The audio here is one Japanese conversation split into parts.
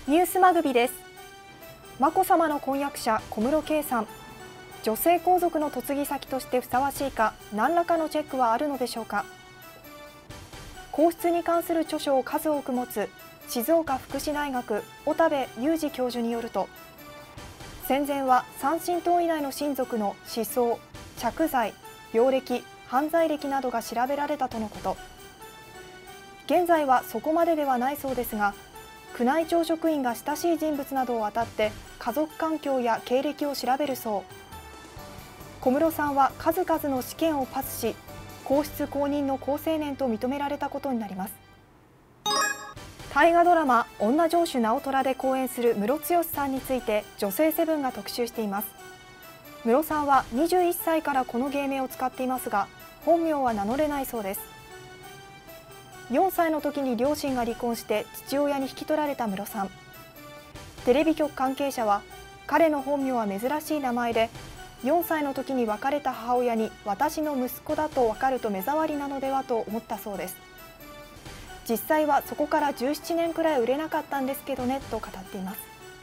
ニュースマグビです。眞子さまの婚約者小室圭さん、女性皇族の嫁ぎ先としてふさわしいか、何らかのチェックはあるのでしょうか。皇室に関する著書を数多く持つ静岡福祉大学小田部雄二教授によると、戦前は3親等以内の親族の思想、着罪、病歴、犯罪歴などが調べられたとのこと。現在はそこまでではないそうですが、宮内庁職員が親しい人物などを当たって家族環境や経歴を調べるそう。小室さんは数々の試験をパスし、皇室公認の好青年と認められたことになります。大河ドラマ「女城主直虎」で講演するムロツヨシさんについて女性セブンが特集しています。ムロさんは21歳からこの芸名を使っていますが、本名は名乗れないそうです。4歳の時に両親が離婚して父親に引き取られたムロさん。テレビ局関係者は、彼の本名は珍しい名前で、4歳の時に別れた母親に私の息子だと分かると目障りなのではと思ったそうです。実際はそこから17年くらい売れなかったんですけどねと語っています。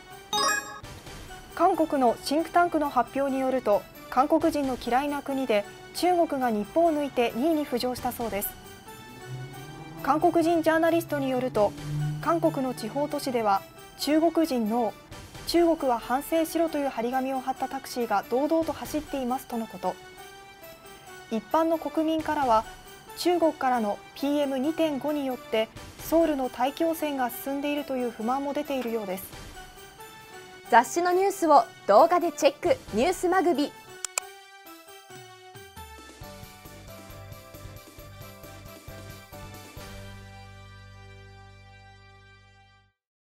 韓国のシンクタンクの発表によると、韓国人の嫌いな国で中国が日本を抜いて2位に浮上したそうです。韓国人ジャーナリストによると、韓国の地方都市では中国人の中国は反省しろという張り紙を貼ったタクシーが堂々と走っていますとのこと。一般の国民からは、中国からの PM2.5 によってソウルの大気汚染が進んでいるという不満も出ているようです。 雑誌のニュースを動画でチェック、ニュースマグビ。